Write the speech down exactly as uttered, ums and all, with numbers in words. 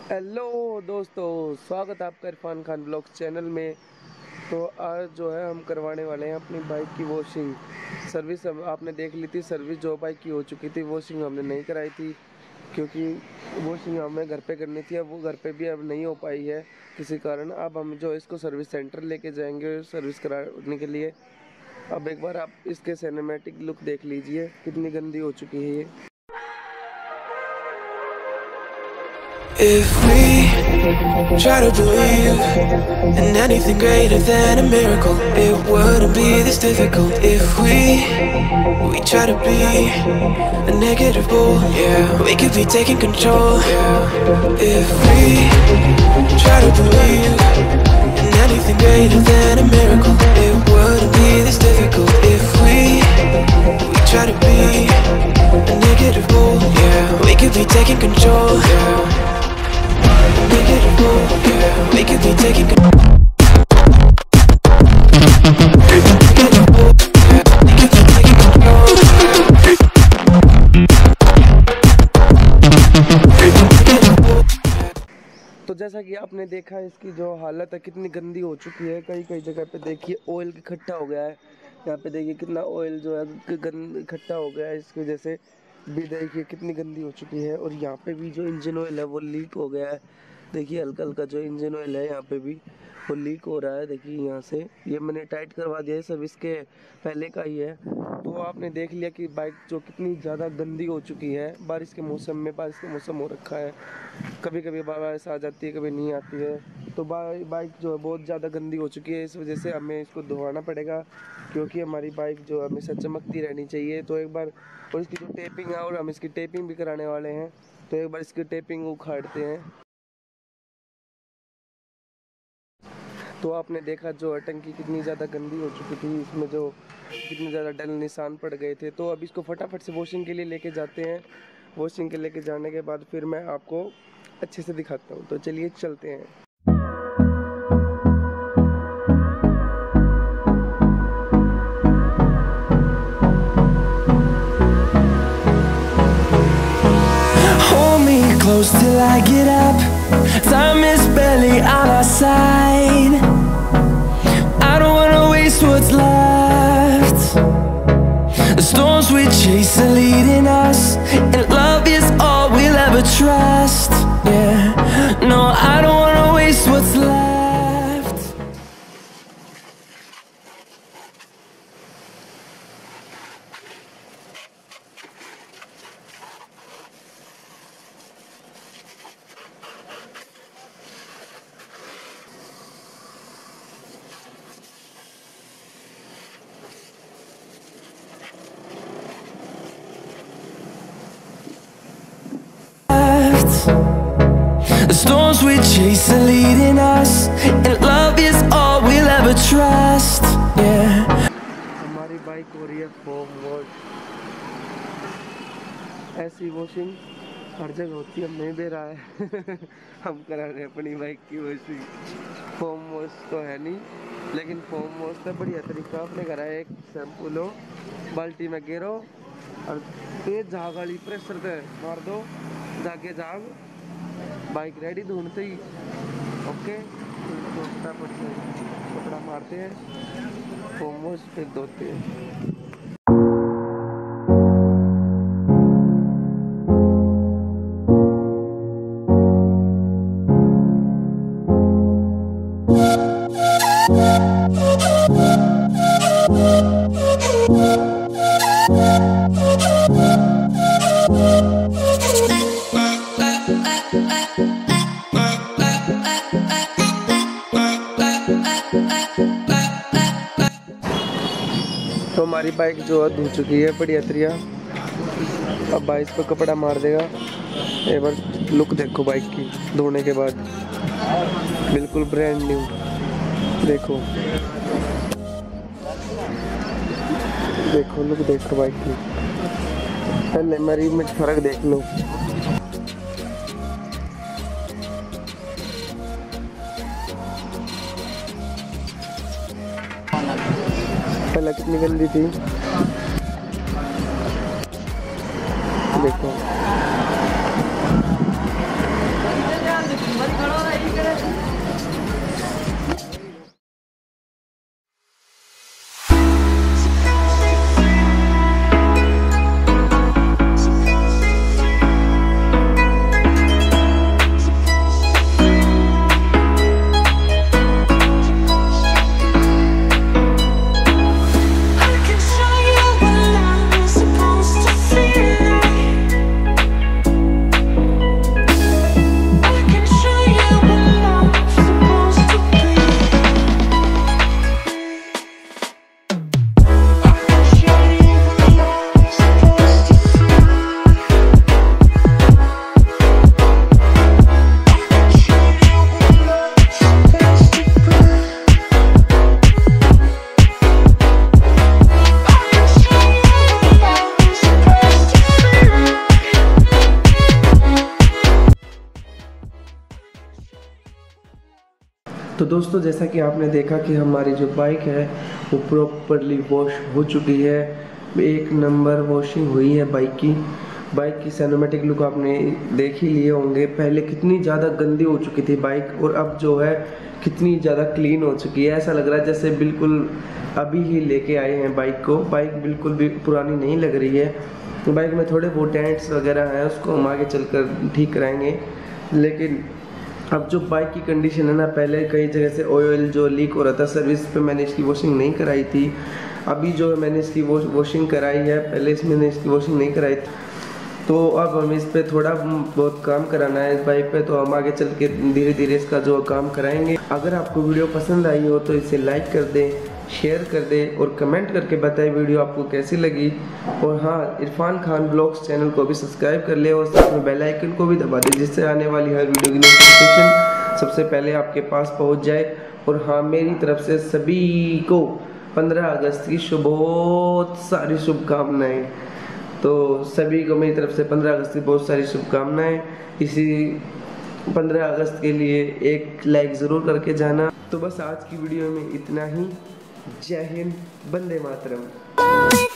Hello दोस्तों, स्वागत है आपका इरफान खान ब्लॉग्स चैनल में। तो आज जो है हम करवाने वाले हैं अपनी बाइक की वॉशिंग सर्विस। अब आपने देख ली थी सर्विस जो बाइक की हो चुकी थी, वॉशिंग हमने नहीं कराई थी क्योंकि वॉशिंग हमें घर पे करनी थी। अब वो घर पे भी अब नहीं हो पाई है किसी कारण। अब हम जो इसको सर्विस सेंटर लेके जाएंगे सर्विस कराने के लिए। अब एक बार आप इसके सिनेमैटिक लुक देख लीजिए, कितनी गंदी हो चुकी है ये। If we try to believe in anything greater than a miracle, it wouldn't be this difficult. If we we try to be a negative bull, yeah, we could be taking control. If we try to believe in anything greater than a miracle, it wouldn't be this difficult. If we we try to be a negative bull, yeah, we could be taking control. We could be taking तो जैसा कि आपने देखा इसकी जो हालत है कितनी गंदी हो चुकी है। कई कई जगह पे देखिए ऑयल इकट्ठा हो गया है। यहाँ पे देखिए कितना ऑयल जो है गंद इकट्ठा हो गया है। इसकी वजह से भी देखिए कितनी गंदी हो चुकी है। और यहाँ पे भी जो इंजन ऑयल है वो लीक हो गया है। देखिए हल्का हल्का जो इंजन ऑयल है यहाँ पे भी वो लीक हो रहा है। देखिए यहाँ से ये मैंने टाइट करवा दिया है, सर्विस के पहले का ही है। तो आपने देख लिया कि बाइक जो कितनी ज़्यादा गंदी हो चुकी है। बारिश के मौसम में बारिश का मौसम हो रखा है, कभी कभी बारिश आ जाती है कभी नहीं आती है। तो बाइक जो है बहुत ज़्यादा गंदी हो चुकी है। इस वजह से हमें इसको धोना पड़ेगा क्योंकि हमारी बाइक जो हमेशा चमकती रहनी चाहिए। तो एक बार और इसकी जो टेपिंग है, और हम इसकी टेपिंग भी कराने वाले हैं, तो एक बार इसकी टेपिंग उखाड़ते हैं। तो आपने देखा जो टंकी कितनी ज़्यादा गंदी हो चुकी थी, इसमें जो कितने ज़्यादा डल निशान पड़ गए थे। तो अब इसको फटाफट से वॉशिंग के लिए लेके जाते हैं। वॉशिंग के लेके जाने के बाद फिर मैं आपको अच्छे से दिखाता हूँ। तो चलिए चलते हैं। Hold me close till I get up. Time is barely on our side. I don't wanna waste what's left. The storms we chase are leading us, and love is all we'll ever trust. Yeah, no, I don't wanna waste what's left. The storms we chase are leading us, and love is all we'll ever trust. Yeah. हमारी bike हो रही है foam wash. ऐसी washing हर जगह होती है, हम नहीं दे रहा है हम करा रहे हैं अपनी बाइक की वॉशिंग। फोम वॉश तो है नहीं, लेकिन फोम वॉश का बढ़िया तरीका आपने करा है। एक शैम्पू लो, बाल्टी में गिरो और तेज झाग वाली प्रेशर से मार दो, जाके झाग बाइक रेडी ढूंढते ही। ओके, तो फटाफट से कपड़ा मारते हैं, फोम वॉश फिर धोते हैं। तो हमारी बाइक जो है धुल चुकी है बढ़िया तरिया। अब बाइक पर कपड़ा मार देगा। एक बार लुक देखो बाइक की धोने के बाद, बिल्कुल ब्रांड न्यू। देखो देखो लुक देखो बाइक की। पहले मेरी में फर्क देख लो। पहले कितनी गंदी थी, देखो। तो दोस्तों जैसा कि आपने देखा कि हमारी जो बाइक है वो प्रॉपरली वॉश हो चुकी है, एक नंबर वॉशिंग हुई है बाइक की। बाइक की सिनेमैटिक लुक आपने देख ही लिए होंगे, पहले कितनी ज़्यादा गंदी हो चुकी थी बाइक और अब जो है कितनी ज़्यादा क्लीन हो चुकी है। ऐसा लग रहा है जैसे बिल्कुल अभी ही लेके आए हैं बाइक को। बाइक बिल्कुल भी पुरानी नहीं लग रही है। तो बाइक में थोड़े बहुत डेंट्स वगैरह हैं, उसको हम आगे चलकर ठीक कराएंगे। लेकिन अब जो बाइक की कंडीशन है ना, पहले कई जगह से ऑयल जो लीक हो रहा था, सर्विस पे मैंने इसकी वॉशिंग नहीं कराई थी। अभी जो मैंने इसकी वॉशिंग कराई है, पहले इसमें मैंने इसकी वॉशिंग नहीं कराई थी। तो अब हम इस पे थोड़ा बहुत काम कराना है इस बाइक पे, तो हम आगे चल के धीरे धीरे इसका जो काम कराएंगे। अगर आपको वीडियो पसंद आई हो तो इसे लाइक कर दें, शेयर कर दें और कमेंट करके बताएं वीडियो आपको कैसी लगी। और हाँ, इरफान खान ब्लॉग्स चैनल को भी सब्सक्राइब कर ले और साथ में बेल आइकन को भी दबा दें, जिससे आने वाली हर वीडियो की नोटिफिकेशन सबसे पहले आपके पास पहुंच जाए। और हाँ, मेरी तरफ से सभी को पंद्रह अगस्त की शुभ बहुत सारी शुभकामनाएं। तो सभी को मेरी तरफ से पंद्रह अगस्त की बहुत सारी शुभकामनाएं। इसी पंद्रह अगस्त के लिए एक लाइक ज़रूर करके जाना। तो बस आज की वीडियो में इतना ही। जय हिंद, वंदे मातरम।